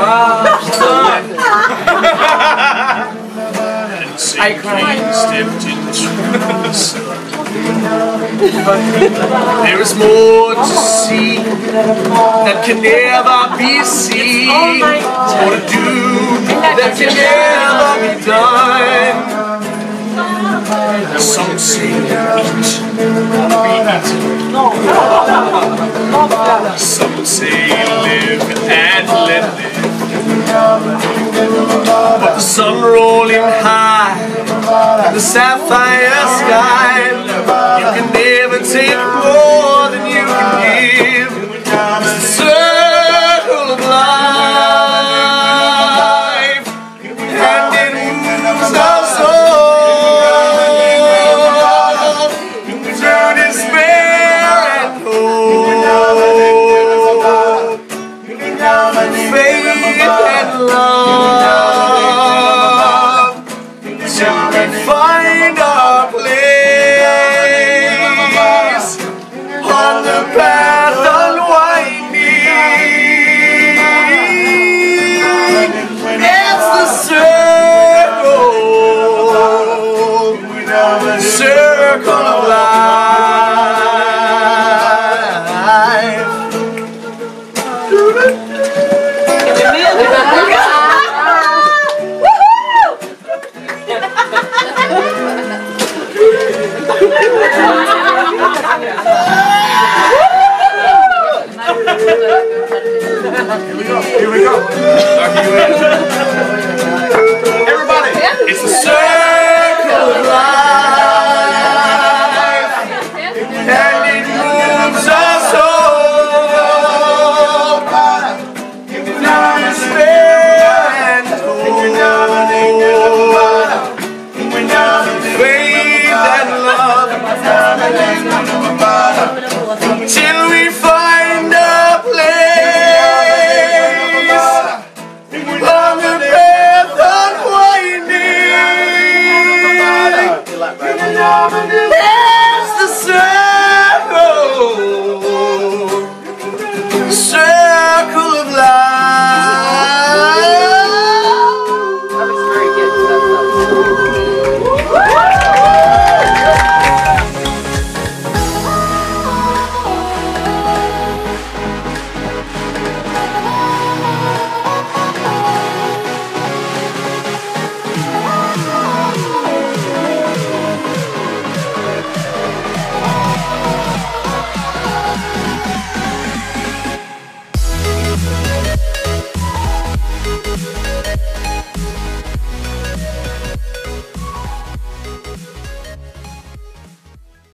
I cried. Stepped into the sun. There is more to see that can never be seen. More to do that can never be done. Some say eat, be eaten. Some say live and let live. But the sun rolling high in the sapphire sky, you can never take more than you can give. It's the circle of life, and it moves our soul through despair and hope, faith and love, till we find our place on the path unwinding. It's the circle of life. Here we go. Everybody, it's the circle of life, and it moves us all through despair and hope, faith and love, till we find a place on the path unwinding.